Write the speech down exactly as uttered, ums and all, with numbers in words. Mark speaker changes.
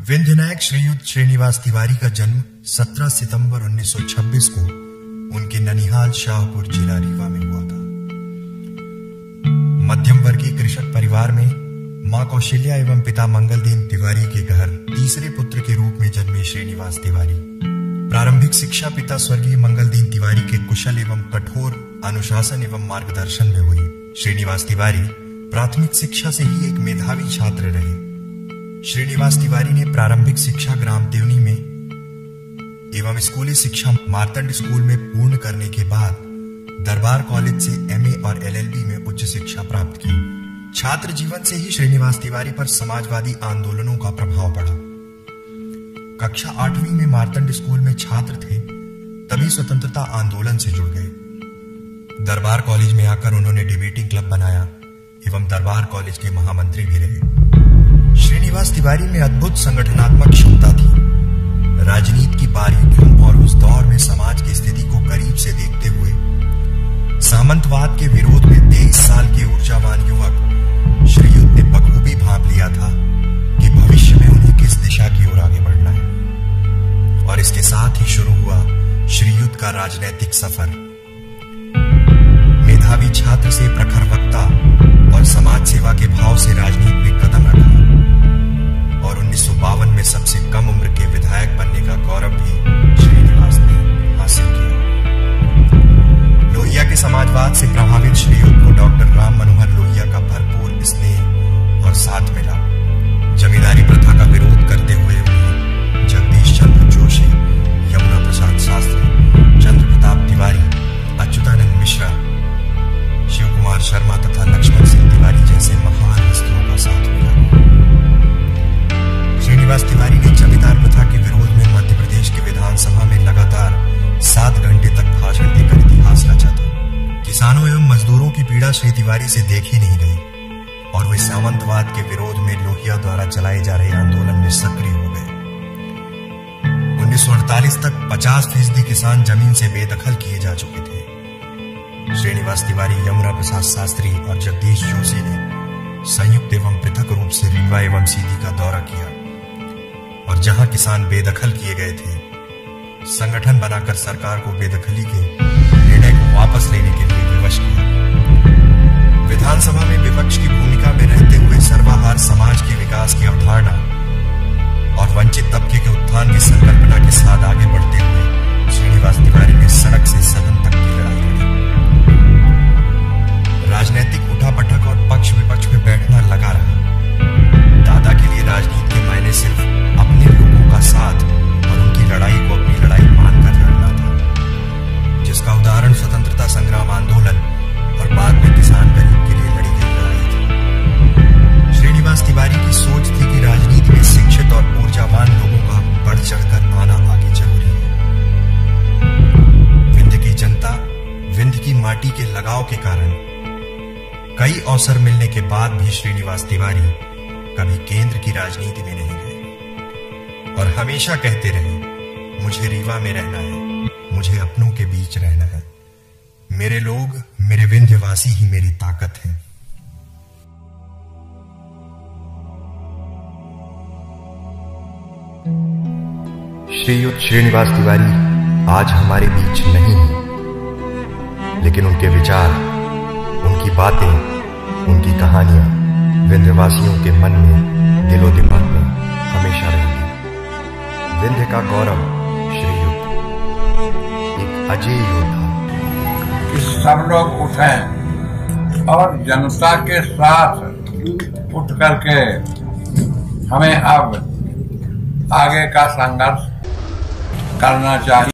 Speaker 1: विंध्यनायक श्रीयुत श्रीनिवास तिवारी का जन्म सत्रह सितंबर उन्नीस सौ छब्बीस को उनके ननिहाल शाहपुर जिला रीवा में हुआ था। मध्यम वर्गीय कृषक परिवार में मां कौशल्या एवं पिता मंगलदीन तिवारी के घर तीसरे पुत्र के रूप में जन्मे श्रीनिवास तिवारी। प्रारंभिक शिक्षा पिता स्वर्गीय मंगलदीन तिवारी के कुशल एवं कठोर अनुशासन एवं मार्गदर्शन में हुई। श्रीनिवास तिवारी प्राथमिक शिक्षा से ही एक मेधावी छात्र रहे। श्रीनिवास तिवारी ने प्रारंभिक शिक्षा ग्राम देवनी में एवं स्कूली शिक्षा मार्तंड स्कूल में पूर्ण करने के बाद दरबार कॉलेज से एमए और एलएलबी में उच्च शिक्षा प्राप्त की। छात्र जीवन से ही श्रीनिवास तिवारी पर समाजवादी आंदोलनों का प्रभाव पड़ा। कक्षा आठवीं में मार्तंड स्कूल में छात्र थे, तभी स्वतंत्रता आंदोलन से जुड़ गए। दरबार कॉलेज में आकर उन्होंने डिबेटिंग क्लब बनाया एवं दरबार कॉलेज के महामंत्री भी रहे। श्रीनिवास तिवारी में अद्भुत संगठनात्मक क्षमता थी। राजनीति की बारीकियों और उस दौर में समाज की स्थिति को करीब से देखते हुए सामंतवाद के विरोध में तेईस साल के ऊर्जावान युवक श्रीयुत ने बखूबी भांप लिया था कि भविष्य में उन्हें किस दिशा की ओर आगे बढ़ना है। और इसके साथ ही शुरू हुआ श्रीयुत का राजनैतिक सफर। मेधावी छात्र से प्रखर वक्ता और समाज सेवा के भाव से राजनीति में कदम रखा और उन्नीस सौ बावन में सबसे कम उम्र के विधायक बनने का गौरव भी श्रीनिवास ने हासिल किया। लोहिया के समाजवाद से प्रभावित श्रीयुत को डॉक्टर राम मनोहर लोहिया का भरपूर स्नेह और साथ मिला। जमींदारी प्रथा का विरोध करते हुए उन्हें जगदीश चंद्र जोशी, यमुना प्रसाद शास्त्री, चंद्र प्रताप तिवारी, अच्युतानंद मिश्रा, शिव कुमार शर्मा तथा लक्ष्मण सिंह तिवारी जैसे महान हस्तियों का साथ मिला। श्रीनिवास तिवारी ने जमींदार प्रथा के विरोध में मध्य प्रदेश के विधानसभा में लगातार सात घंटे तक भाषण देकर इतिहास रचा था। किसानों एवं मजदूरों की पीड़ा श्री तिवारी से देखी नहीं गई और वे सामंतवाद के विरोध में लोहिया द्वारा चलाए जा रहे आंदोलन में सक्रिय हो गए। उन्नीस सौ अड़तालीस तक पचास फीसदी किसान जमीन से बेदखल किए जा चुके थे। श्रीनिवास तिवारी, यमुना प्रसाद शास्त्री और जगदीश जोशी ने संयुक्त एवं पृथक रूप से रीवा एवं सीधी का दौरा किया और जहां किसान बेदखल किए गए थे, संगठन बनाकर सरकार को बेदखली के निर्णय को वापस लेने के लिए विवश किया। विधानसभा में विपक्ष की भूमिका में रहते हुए सर्वाहार समाज के विकास की अवधारणा और वंचित तबके के उत्थान की संकल्पना के साथ आगे बढ़ते हुए श्रीनिवास तिवारी ने सड़क से सदन तक की लड़ाई लड़ी। राजनीतिक उठापटक और पक्ष विपक्ष में बैठना लगा रहा। दादा के लिए राजनीति के मायने सिर्फ अपने लोगों का साथ और उनकी लड़ाई को अपनी लड़ाई मानकर लड़ना था, जिसका उदाहरण स्वतंत्रता संग्राम आंदोलन और बाद में किसान गरीब के लिए लड़ी गई लड़ाई थी। श्रीनिवास तिवारी की सोच थी कि राजनीति में शिक्षित और ऊर्जावान लोगों का बढ़ चढ़कर आना आगे जरूरी है। विंध्य की जनता विंध्य की माटी के लगाव के कारण कई अवसर मिलने के बाद भी श्रीनिवास तिवारी कभी केंद्र की राजनीति में नहीं गए और हमेशा कहते रहे, मुझे रीवा में रहना है, मुझे अपनों के बीच रहना है, मेरे लोग, मेरे विंध्यवासी ही मेरी ताकत है। श्रीयुत श्रीनिवास तिवारी आज हमारे बीच नहीं है, लेकिन उनके विचार, उनकी बातें, उनकी कहानियां विंध्यवासियों के मन में, दिलो दिमाग में हमेशा रहेंगी। विंध्य का गौरव श्रीयुत एक अजय योद्धा।
Speaker 2: कि सब लोग उठें और जनता के साथ उठ करके हमें अब आगे का संघर्ष करना चाहिए।